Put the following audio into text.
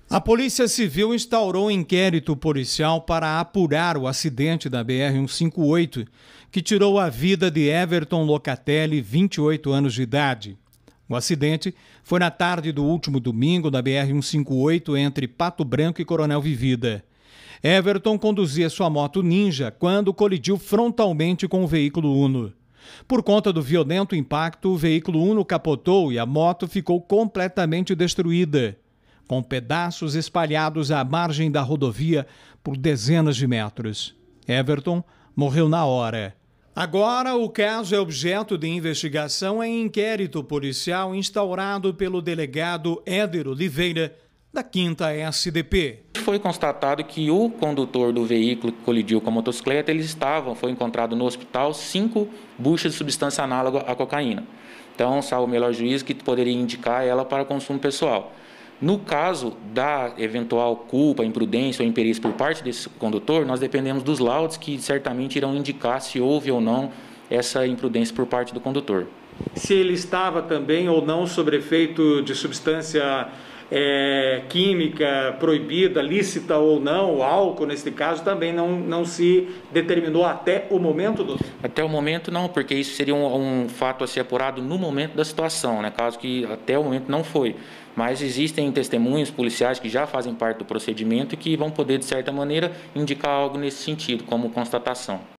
A Polícia Civil instaurou um inquérito policial para apurar o acidente da BR-158, que tirou a vida de Everton Locatelli, 28 anos de idade. O acidente foi na tarde do último domingo na BR-158 entre Pato Branco e Coronel Vivida. Everton conduzia sua moto Ninja quando colidiu frontalmente com o veículo Uno. Por conta do violento impacto, o veículo Uno capotou e a moto ficou completamente destruída, com pedaços espalhados à margem da rodovia por dezenas de metros. Everton morreu na hora. Agora, o caso é objeto de investigação em inquérito policial instaurado pelo delegado Éder Oliveira, da 5ª SDP. Foi constatado que o condutor do veículo que colidiu com a motocicleta, foi encontrado no hospital 5 buchas de substância análoga à cocaína. Então, salvo o melhor juízo, que poderia indicar ela para consumo pessoal. No caso da eventual culpa, imprudência ou imperícia por parte desse condutor, nós dependemos dos laudos que certamente irão indicar se houve ou não essa imprudência por parte do condutor. Se ele estava também ou não sob efeito de substância química proibida, lícita ou não, o álcool nesse caso também não se determinou até o momento, doutor? Até o momento não, porque isso seria um fato a ser apurado no momento da situação, né? Caso que até o momento não foi. Mas existem testemunhos policiais que já fazem parte do procedimento e que vão poder, de certa maneira, indicar algo nesse sentido, como constatação.